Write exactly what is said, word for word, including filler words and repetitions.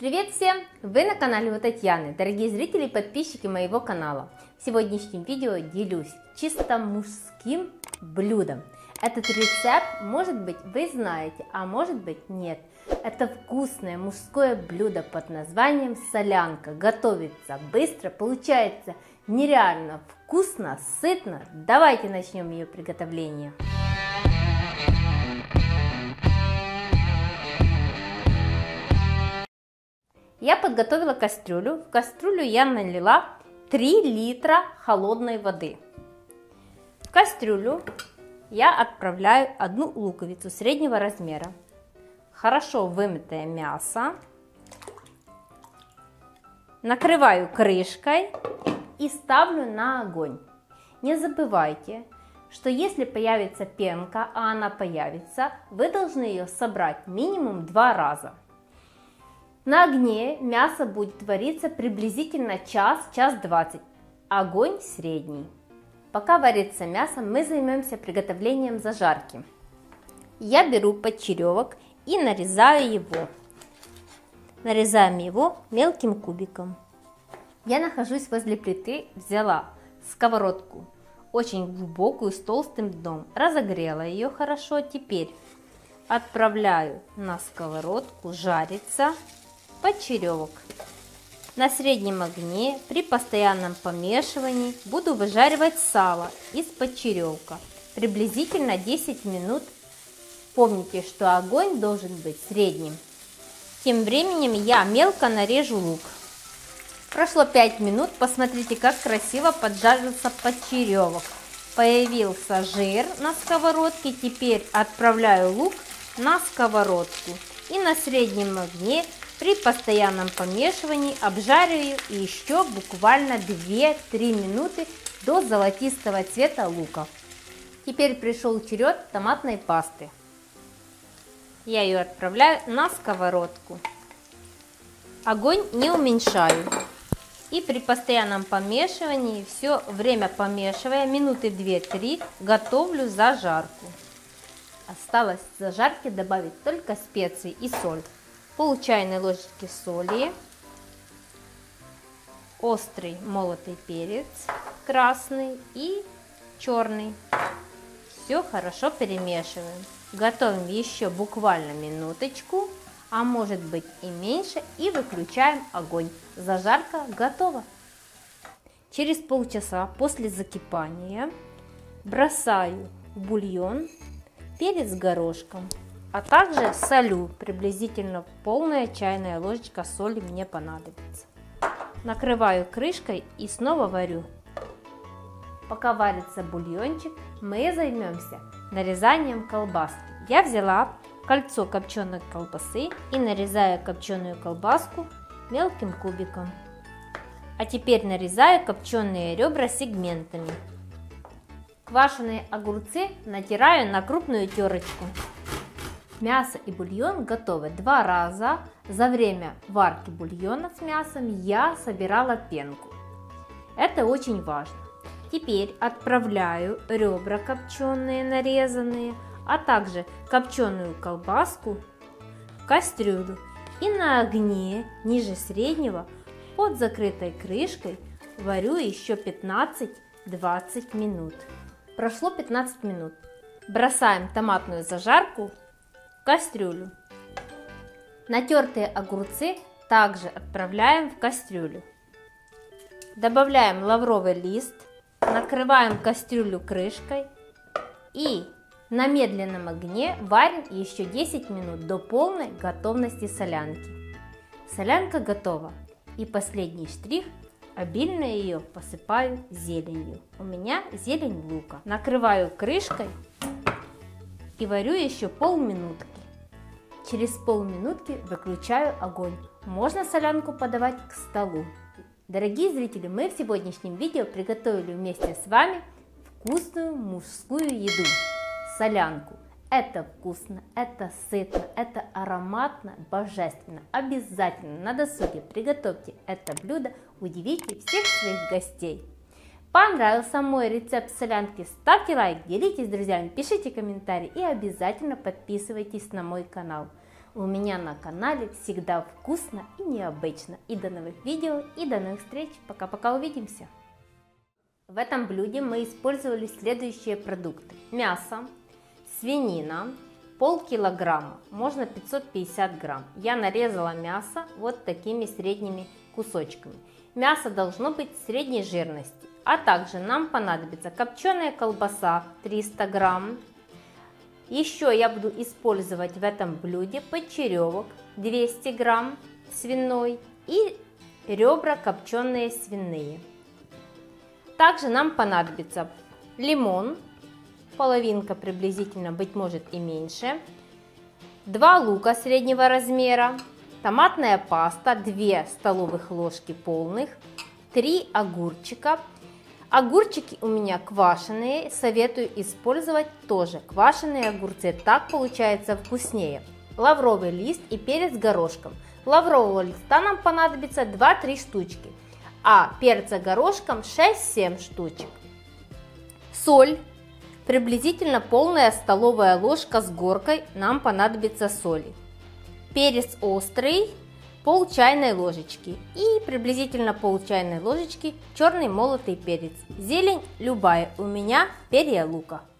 Привет всем! Вы на канале у Татьяны, дорогие зрители и подписчики моего канала. В сегодняшнем видео делюсь чисто мужским блюдом. Этот рецепт, может быть, вы знаете, а может быть нет. Это вкусное мужское блюдо под названием солянка. Готовится быстро, получается нереально вкусно, сытно. Давайте начнем ее приготовление. Я подготовила кастрюлю. В кастрюлю я налила три литра холодной воды. В кастрюлю я отправляю одну луковицу среднего размера, хорошо вымытое мясо, накрываю крышкой и ставлю на огонь. Не забывайте, что если появится пенка, а она появится, вы должны ее собрать минимум два раза. На огне мясо будет вариться приблизительно час, час двадцать. Огонь средний. Пока варится мясо, мы займемся приготовлением зажарки. Я беру почеревок и нарезаю его. Нарезаем его мелким кубиком. Я нахожусь возле плиты, взяла сковородку, очень глубокую, с толстым дном. Разогрела ее хорошо. Теперь отправляю на сковородку жариться почеревок. На среднем огне при постоянном помешивании буду выжаривать сало из почеревка приблизительно десять минут. Помните, что огонь должен быть средним. Тем временем я мелко нарежу лук. Прошло пять минут, посмотрите, как красиво поджарился почеревок. Появился жир на сковородке. Теперь отправляю лук на сковородку и на среднем огне при постоянном помешивании обжариваю еще буквально две-три минуты до золотистого цвета лука. Теперь пришел черед томатной пасты. Я ее отправляю на сковородку. Огонь не уменьшаю. И при постоянном помешивании, все время помешивая, минуты две-три, готовлю зажарку. Осталось в зажарке добавить только специи и соль. Пол чайной ложечки соли, острый молотый перец красный и черный. Все хорошо перемешиваем. Готовим еще буквально минуточку, а может быть и меньше, и выключаем огонь. Зажарка готова. Через полчаса после закипания бросаю в бульон перец горошком. А также солю, приблизительно полная чайная ложечка соли мне понадобится. Накрываю крышкой и снова варю. Пока варится бульончик, мы займемся нарезанием колбаски. Я взяла кольцо копченой колбасы и нарезаю копченую колбаску мелким кубиком. А теперь нарезаю копченые ребра сегментами. Квашеные огурцы натираю на крупную терочку. Мясо и бульон готовы два раза. За время варки бульона с мясом я собирала пенку. Это очень важно. Теперь отправляю ребра копченые, нарезанные, а также копченую колбаску в кастрюлю. И на огне ниже среднего под закрытой крышкой варю еще пятнадцать-двадцать минут. Прошло пятнадцать минут. Бросаем томатную зажарку в кастрюлю. Натертые огурцы также отправляем в кастрюлю. Добавляем лавровый лист, накрываем кастрюлю крышкой и на медленном огне варим еще десять минут до полной готовности солянки. Солянка готова. И последний штрих, обильно ее посыпаю зеленью. У меня зелень лука. Накрываю крышкой и варю еще полминутки. Через полминутки выключаю огонь. Можно солянку подавать к столу. Дорогие зрители, мы в сегодняшнем видео приготовили вместе с вами вкусную мужскую еду – солянку. Это вкусно, это сытно, это ароматно, божественно. Обязательно на досуге приготовьте это блюдо, удивите всех своих гостей. Понравился мой рецепт солянки? Ставьте лайк, делитесь с друзьями, пишите комментарии и обязательно подписывайтесь на мой канал. У меня на канале всегда вкусно и необычно. И до новых видео, и до новых встреч. Пока-пока, увидимся. В этом блюде мы использовали следующие продукты. Мясо, свинина, полкилограмма, можно пятьсот пятьдесят грамм. Я нарезала мясо вот такими средними кусочками. Мясо должно быть средней жирности. А также нам понадобится копченая колбаса триста грамм. Еще я буду использовать в этом блюде почеревок двести грамм свиной и ребра копченые свиные. Также нам понадобится лимон, половинка приблизительно, быть может и меньше, два лука среднего размера, томатная паста две столовых ложки полных, три огурчика. Огурчики у меня квашеные, советую использовать тоже квашеные огурцы, так получается вкуснее. Лавровый лист и перец горошком. Лаврового листа нам понадобится два-три штучки, а перца горошком шесть-семь штучек. Соль, приблизительно полная столовая ложка с горкой нам понадобится соли. Перец острый, пол чайной ложечки и приблизительно пол чайной ложечки черный молотый перец. Зелень любая, у меня перья лука.